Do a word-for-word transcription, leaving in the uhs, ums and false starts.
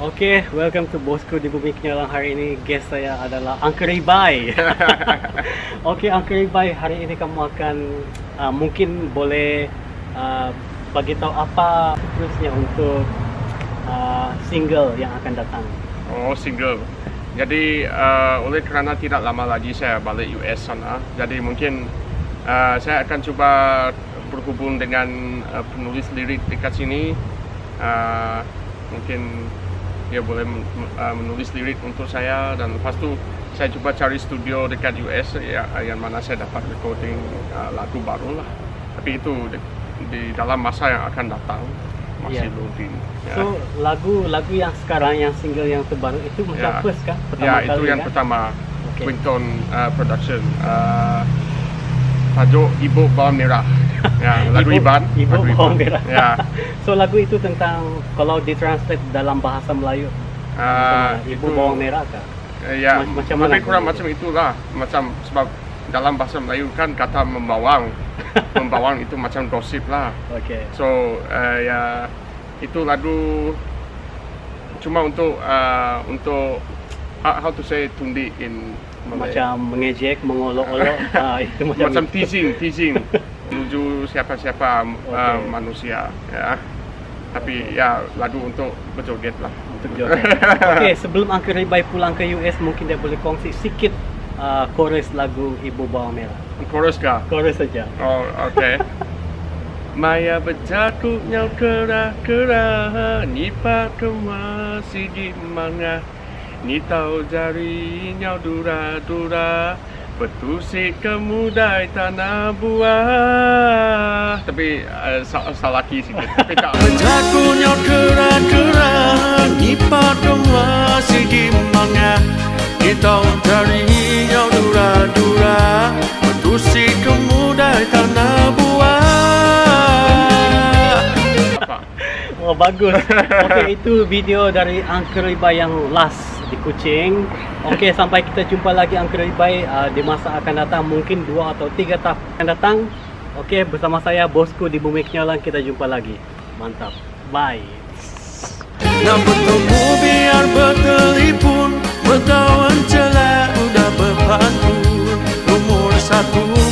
Oke, welcome to Bosku di Bumi Kenyalang. Hari ini guest saya adalah Uncle Ribai. Oke, Uncle Ribai, hari ini kamu akan uh, mungkin boleh uh, bagi tahu apa terusnya untuk uh, single yang akan datang. Oh, single. Jadi uh, oleh kerana tidak lama lagi saya balik U S sana, jadi mungkin uh, saya akan cuba berhubung dengan uh, penulis lirik dekat sini. Uh, mungkin dia boleh uh, menulis lirik untuk saya, dan lepas tu saya cuba cari studio dekat U S ya, yang mana saya dapat recording uh, lagu baru lah. Tapi itu di, di dalam masa yang akan datang, masih Yeah. loading. Ya. So lagu-lagu yang sekarang, yang single yang terbaru itu macam Ya. first kah? Pertama Ya, kali, itu yang kan? pertama. Okay. Quinton uh, Production. Uh, tajuk Ibu Bawang Merah. Ya, lagu Ibu- Iban. Ibu lagu Bawang Iban. Merah. Ya. So lagu itu tentang, kalau ditranslate dalam bahasa Melayu, Uh, Ibu itu Bawang Merah kah? uh, ya, Mac- macam mana lebih kurang bunyi? macam itulah. Macam sebab dalam bahasa Melayu kan kata membawang. Membawang itu macam gosip lah. Okay. So uh, ya, itu lagu cuma untuk uh, untuk how, how to say tundi in Malay. Macam mengejek, mengolok-olok, ah, itu macam, Macam itu. teasing, teasing menuju siapa-siapa uh, Okay. manusia, ya. Tapi ya, lagu untuk berjoget lah. Untuk joget. Okey, sebelum Uncle Ribai pulang ke U S, mungkin dia boleh kongsi sikit uh, chorus lagu Ibu Bawang Merah. Chorus kah? Chorus saja. Oh, okay. Maya berjatuh nyau kerah-kerah, nipa kemasi di manga, ni tahu jari nyau dura-dura, betusik kemudai tanah buah. Tapi uh, salah lagi sikit. Tapi tak. Berjatuh nyau kerah-kerah, nipa kemasi di manga, ni tahu jari nyau dura-dura, betusik kemudai tanah buah. Oh, bagus. Okey, itu video dari Uncle Ribai yang last di Kuching. Okey, sampai kita jumpa lagi Uncle Ribai uh, di masa akan datang, mungkin dua atau tiga tahun akan datang. Okey, bersama saya Bosku di Bumi Kenyalang, kita jumpa lagi. Mantap. Bye. Nak bertemu biar bertelipun, berkawan celah udah berpantun. Nomor satu